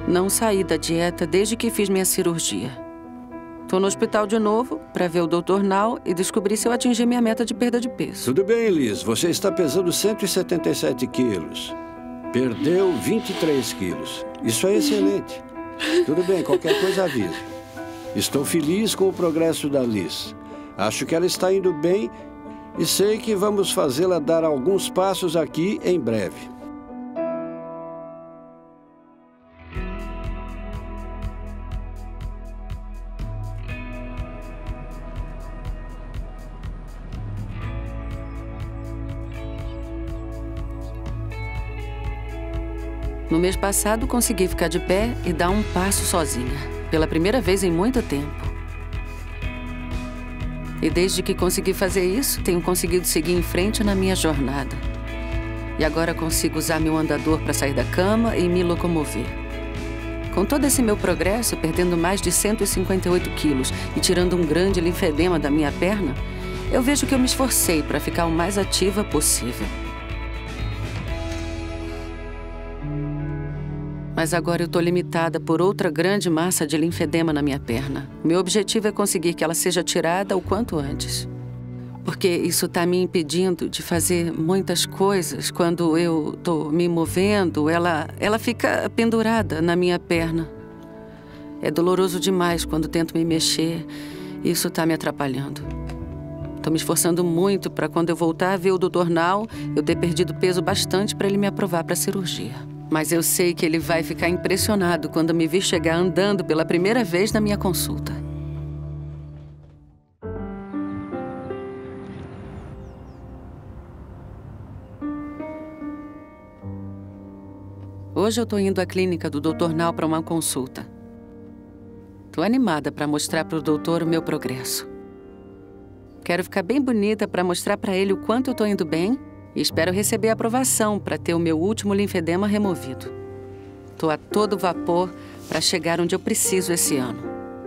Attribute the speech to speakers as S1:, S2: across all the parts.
S1: Não saí da dieta desde que fiz minha cirurgia. Tô no hospital de novo para ver o Dr. Nau e descobrir se eu atingi minha meta de perda de peso.
S2: Tudo bem, Liz. Você está pesando 177 quilos. Perdeu 23 quilos. Isso é excelente. Tudo bem, qualquer coisa avise. Estou feliz com o progresso da Liz. Acho que ela está indo bem e sei que vamos fazê-la dar alguns passos aqui em breve.
S1: No mês passado, consegui ficar de pé e dar um passo sozinha. Pela primeira vez em muito tempo. E desde que consegui fazer isso, tenho conseguido seguir em frente na minha jornada. E agora consigo usar meu andador para sair da cama e me locomover. Com todo esse meu progresso, perdendo mais de 158 quilos e tirando um grande linfedema da minha perna, eu vejo que eu me esforcei para ficar o mais ativa possível. Mas agora eu estou limitada por outra grande massa de linfedema na minha perna. Meu objetivo é conseguir que ela seja tirada o quanto antes. Porque isso está me impedindo de fazer muitas coisas. Quando eu estou me movendo, ela fica pendurada na minha perna. É doloroso demais quando tento me mexer. Isso está me atrapalhando. Estou me esforçando muito para quando eu voltar a ver o Dr. Nau, eu ter perdido peso bastante para ele me aprovar para a cirurgia. Mas eu sei que ele vai ficar impressionado quando me vir chegar andando pela primeira vez na minha consulta. Hoje eu estou indo à clínica do Dr. Nau para uma consulta. Estou animada para mostrar para o doutor o meu progresso. Quero ficar bem bonita para mostrar para ele o quanto eu estou indo bem. E espero receber a aprovação para ter o meu último linfedema removido. Estou a todo vapor para chegar onde eu preciso esse ano.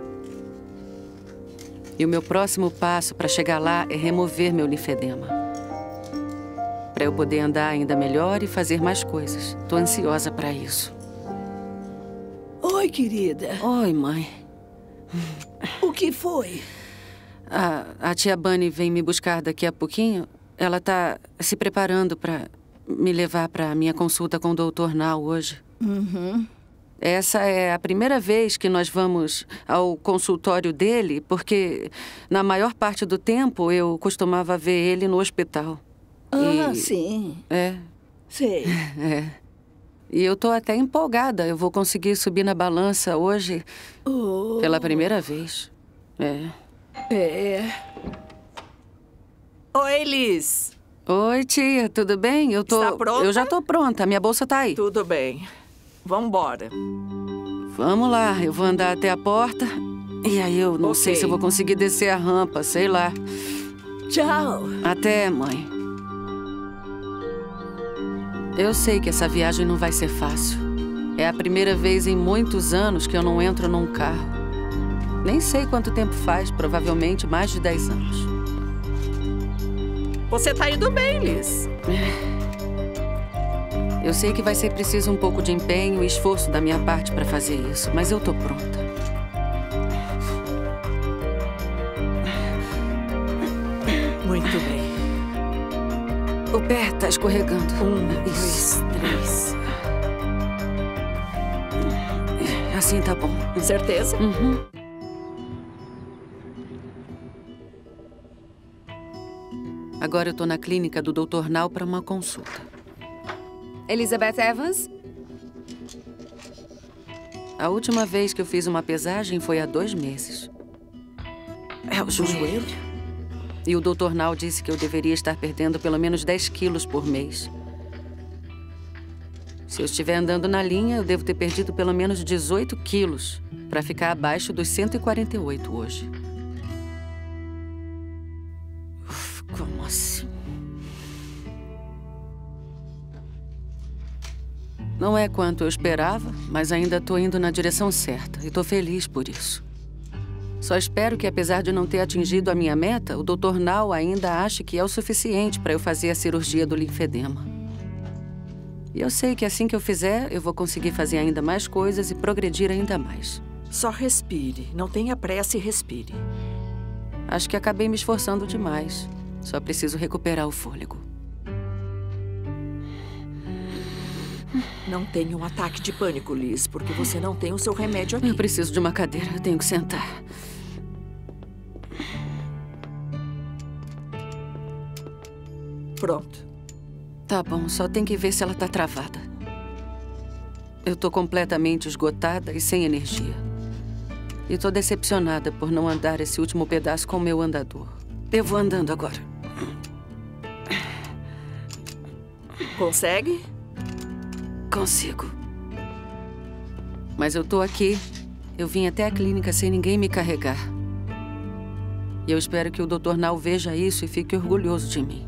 S1: E o meu próximo passo para chegar lá é remover meu linfedema. Para eu poder andar ainda melhor e fazer mais coisas. Estou ansiosa para isso.
S3: Oi, querida.
S1: Oi, mãe.
S3: O que foi?
S1: A tia Bunny vem me buscar daqui a pouquinho. Ela está se preparando para me levar para a minha consulta com o Dr. Nau hoje.
S3: Uhum.
S1: Essa é a primeira vez que nós vamos ao consultório dele, porque na maior parte do tempo eu costumava ver ele no hospital.
S3: Sim.
S1: É.
S3: Sei.
S1: É. E eu tô até empolgada. Eu vou conseguir subir na balança hoje pela primeira vez.
S3: É.
S4: Oi, Liz.
S1: Oi, tia. Tudo bem?
S4: Está pronta?
S1: Eu já tô pronta. Minha bolsa tá aí.
S4: Tudo bem. Vambora.
S1: Vamos lá. Eu vou andar até a porta. E aí eu não sei se eu vou conseguir descer a rampa. Sei lá.
S3: Tchau.
S1: Até, mãe. Eu sei que essa viagem não vai ser fácil. É a primeira vez em muitos anos que eu não entro num carro. Nem sei quanto tempo faz. Provavelmente mais de 10 anos.
S4: Você tá indo bem, Liz.
S1: Eu sei que vai ser preciso um pouco de empenho e esforço da minha parte para fazer isso, mas eu tô pronta.
S4: Muito bem.
S1: O pé tá escorregando.
S4: 1, 2, 3.
S1: Assim tá bom.
S4: Certeza?
S1: Uhum. Agora eu tô na clínica do Dr. Nau para uma consulta.
S5: Elizabeth Evans?
S1: A última vez que eu fiz uma pesagem foi há 2 meses. É o joelho. E o Dr. Nau disse que eu deveria estar perdendo pelo menos 10 quilos por mês. Se eu estiver andando na linha, eu devo ter perdido pelo menos 18 quilos para ficar abaixo dos 148 hoje. Como assim? Não é quanto eu esperava, mas ainda estou indo na direção certa e estou feliz por isso. Só espero que, apesar de não ter atingido a minha meta, o Dr. Nau ainda ache que é o suficiente para eu fazer a cirurgia do linfedema. E eu sei que assim que eu fizer, eu vou conseguir fazer ainda mais coisas e progredir ainda mais.
S4: Só respire. Não tenha pressa e respire.
S1: Acho que acabei me esforçando demais. Só preciso recuperar o fôlego.
S4: Não tenha um ataque de pânico, Liz, porque você não tem o seu remédio aqui.
S1: Eu preciso de uma cadeira. Eu tenho que sentar.
S4: Pronto.
S1: Tá bom, só tem que ver se ela tá travada. Eu tô completamente esgotada e sem energia. E tô decepcionada por não andar esse último pedaço com o meu andador. Eu vou andando agora.
S4: Consegue?
S1: Consigo. Mas eu tô aqui. Eu vim até a clínica sem ninguém me carregar. E eu espero que o Dr. Nall veja isso e fique orgulhoso de mim.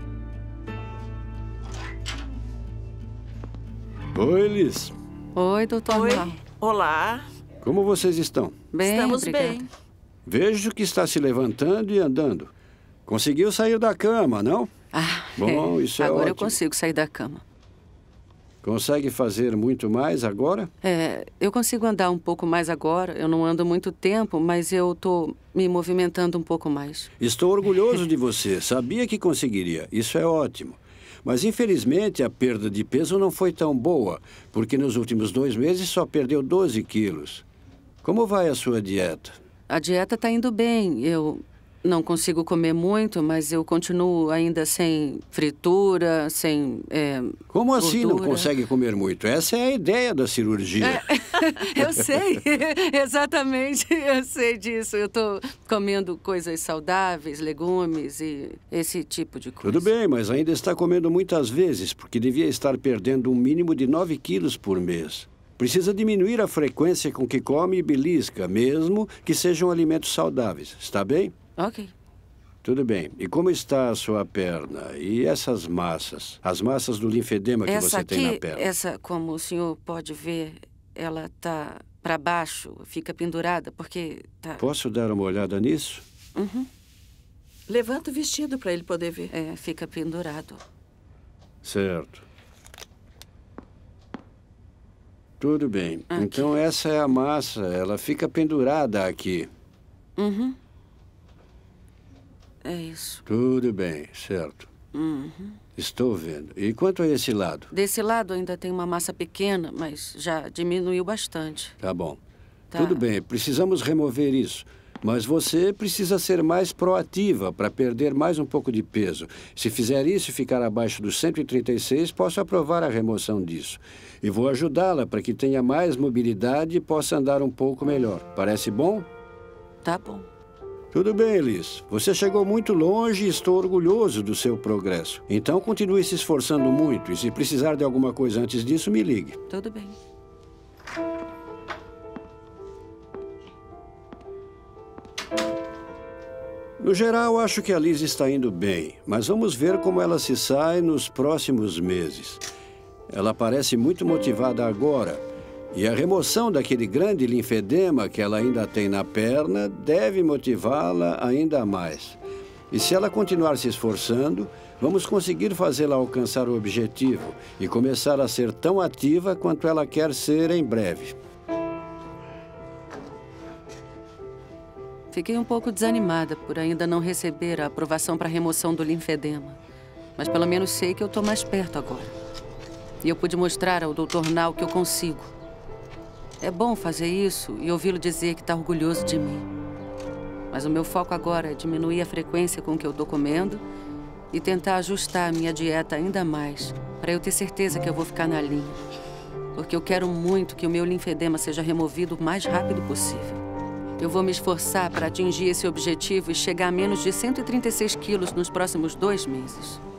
S2: Oi, Liz.
S1: Oi, Dr. Nall.
S4: Olá.
S2: Como vocês estão?
S1: Bem,
S4: Estamos
S1: obrigada.
S4: bem.
S2: Vejo que está se levantando e andando. Conseguiu sair da cama, não?
S1: Ah,
S2: Bom, isso é
S1: agora
S2: ótimo.
S1: eu consigo sair da cama.
S2: Consegue fazer muito mais agora?
S1: Eu consigo andar um pouco mais agora. Eu não ando muito tempo, mas eu tô me movimentando um pouco mais.
S2: Estou orgulhoso de você. Sabia que conseguiria. Isso é ótimo. Mas, infelizmente, a perda de peso não foi tão boa, porque nos últimos 2 meses só perdeu 12 quilos. Como vai a sua dieta?
S1: A dieta tá indo bem. Eu não consigo comer muito, mas eu continuo ainda sem fritura, sem
S2: Como assim não
S1: gordura.
S2: consegue comer muito? Essa é a ideia da cirurgia.
S1: Eu sei, exatamente, eu sei disso. Eu tô comendo coisas saudáveis, legumes e esse tipo de coisa.
S2: Tudo bem, mas ainda está comendo muitas vezes, porque devia estar perdendo um mínimo de 9 quilos por mês. Precisa diminuir a frequência com que come e belisca, mesmo que sejam alimentos saudáveis. Está bem?
S1: Ok.
S2: Tudo bem. E como está a sua perna? E essas massas? As massas do linfedema que
S1: Essa
S2: você
S1: aqui,
S2: tem na perna?
S1: essa, como o senhor pode ver, ela tá para baixo, fica pendurada, porque tá...
S2: Posso dar uma olhada nisso?
S4: Levanta o vestido para ele poder ver.
S1: Fica pendurado.
S2: Certo. Tudo bem. Então essa é a massa. Ela fica pendurada aqui.
S1: É isso.
S2: Tudo bem, certo. Estou vendo. E quanto a esse lado?
S1: Desse lado ainda tem uma massa pequena, mas já diminuiu bastante.
S2: Tá bom.
S1: Tá.
S2: Tudo bem, precisamos remover isso. Mas você precisa ser mais proativa para perder mais um pouco de peso. Se fizer isso e ficar abaixo dos 136, posso aprovar a remoção disso. E vou ajudá-la para que tenha mais mobilidade e possa andar um pouco melhor. Parece bom?
S1: Tá bom.
S2: Tudo bem, Liz. Você chegou muito longe e estou orgulhoso do seu progresso. Então, continue se esforçando muito. E se precisar de alguma coisa antes disso, me ligue.
S1: Tudo bem.
S2: No geral, acho que a Liz está indo bem. Mas vamos ver como ela se sai nos próximos meses. Ela parece muito motivada agora. E a remoção daquele grande linfedema que ela ainda tem na perna deve motivá-la ainda mais. E se ela continuar se esforçando, vamos conseguir fazê-la alcançar o objetivo e começar a ser tão ativa quanto ela quer ser em breve.
S1: Fiquei um pouco desanimada por ainda não receber a aprovação para a remoção do linfedema. Mas pelo menos sei que eu estou mais perto agora. E eu pude mostrar ao Dr. Nall que eu consigo. É bom fazer isso e ouvi-lo dizer que está orgulhoso de mim. Mas o meu foco agora é diminuir a frequência com que eu estou comendo e tentar ajustar a minha dieta ainda mais, para eu ter certeza que eu vou ficar na linha. Porque eu quero muito que o meu linfedema seja removido o mais rápido possível. Eu vou me esforçar para atingir esse objetivo e chegar a menos de 136 quilos nos próximos 2 meses.